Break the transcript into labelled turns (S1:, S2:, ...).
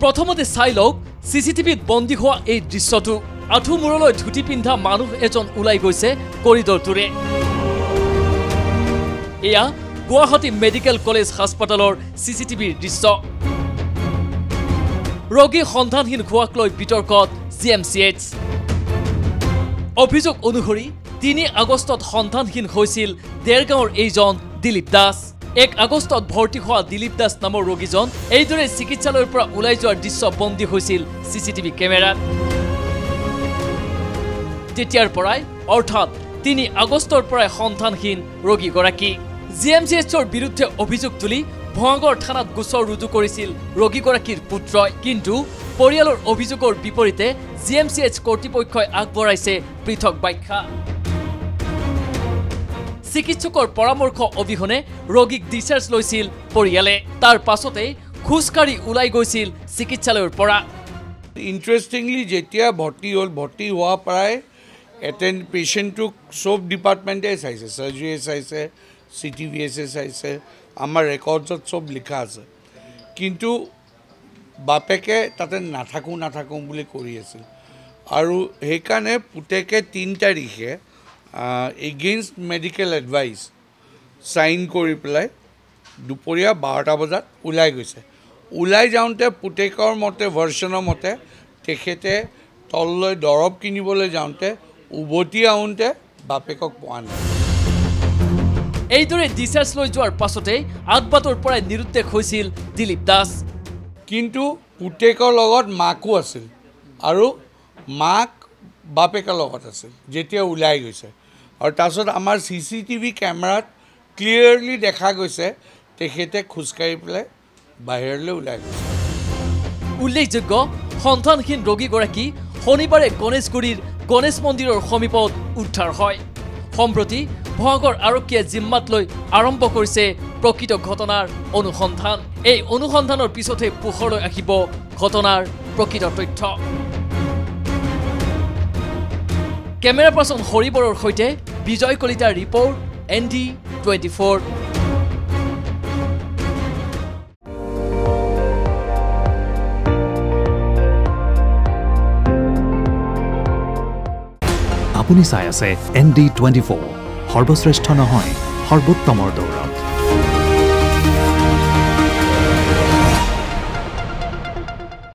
S1: প্ৰথমতে চাই লওক চিচিটিভিত বন্দী হোৱা এই দৃশ্যটো আঠু মূৰলৈ ধুতি পিন্ধা মানুহ এজন ওলাই গৈছে কৰিডৰটোৰে এয়া গুৱাহাটী মেডিকেল কলেজ হাস্পতালৰ চিচিটিভিৰ দৃশ্য ৰোগী সন্ধানহীন হোৱাক লৈ বিতৰ্কত GMCH অভিযোগ অনুসৰি 3 আগষ্টত সন্ধানহীন হৈছিল দেৰগাঁৱৰ এইজন দিলীপ দাস 1 আগষ্টত ভৰ্তি হোৱা দিলীপ দাস নামৰ ৰোগীজন এইদৰে চিকিৎসালয়ৰ পৰা ওলাই যোৱাৰ দৃশ্য বন্দী হৈছিল চিচিটিভি কেমেৰাত তেতিয়াৰ পৰাই অৰ্থাৎ 3 আগষ্টৰ পৰাই সন্ধানহীন ৰোগীগৰাকী GMCHৰ বিৰুদ্ধে অভিযোগ তুলি ভঙাগড় থানাত গোচৰ ৰুজু কৰিছিল ৰোগীগৰাকীৰ পুত্ৰই কিন্তু পৰিয়ালৰ অভিযোগৰ বিপৰীতে GMCH কৰ্তৃপক্ষই আগবঢ়াইছে পৃথক ব্যাখ্যা চিকিৎসকৰ পৰামৰ্শ অবিহনে ৰোগীক ডিসচাৰ্জ লৈছিল পৰিয়ালে তাৰ পাছতে খুচকাৰি ওলাই গৈছিল চিকিৎসালয়ৰ পৰা
S2: ইন্টাৰেষ্টিংলি যেতিয়া ভৰ্তি হোৱা প্ৰায় এটেন্ড পেশেন্টক সব ডিপাৰ্টমেন্টে চাইছে সাৰ্জাৰী চাইছে CTVS চাইছে আমাৰ ৰেকৰ্ডছত সব লিখা আছে কিন্তু বাপেকে তাতে নাথাকো বুলি কৰি আছিল আৰু হেকানে পুতেকে 3 তাৰিখে এগেইনষ্ট মেডিকেল এডভাইস সাইন কৰি পেলাই দুপৰীয়া 12টা বজাত ওলাই গৈছে ওলাই যাওঁতে পুতেকৰ মতে ভাৰ্চনৰ মতে তেখেতে তললৈ দৰব কিনিবলৈ যাওঁতে উভতি আউন্তে বাপেকক পোৱা নাই
S1: এইদৰে ডিসচাৰ্জ লৈ যোৱাৰ পাছতে আদবাতৰ পৰা নিৰুদ্দেশ হৈছিল দিলীপ দাস
S2: কিন্তু পুতেকৰ লগত মাকো আছিল আৰু মাক বাপেকৰ লগত আছিল যেতিয়া ওলাই গৈছে আৰু তাছত আমাৰ CCTV কেমেৰাত ক্লিয়াৰলি দেখা গৈছে তেখেতে খুচকাৰি পেলাই বাহিৰলৈ ওলাই গৈছে
S1: উল্লেখযোগ্য সন্ধানহীন ৰোগীগৰাকী শনিবাৰে গণেশগুৰিৰ গণেশ মন্দিৰৰ সমীপত উদ্ধাৰ হয় সম্প্ৰতি ভঙাগড় আৰক্ষীয়ে জিম্মাত লৈ আৰম্ভ কৰিছে প্ৰকৃত ঘটনাৰ অনুসন্ধান এই অনুসন্ধানৰ পিছতে পোহৰলৈ আহিব ঘটনাৰ প্ৰকৃত তথ্য কেমেৰা পাৰ্চন হৰিবৰৰ সৈতে বিজয় কলিতাৰ ৰিপৰ্ট ND24
S3: আপুনি চাই আছে ND24 সৰ্বশ্ৰেষ্ঠ নহয় সৰ্বোত্তমৰ দৌৰ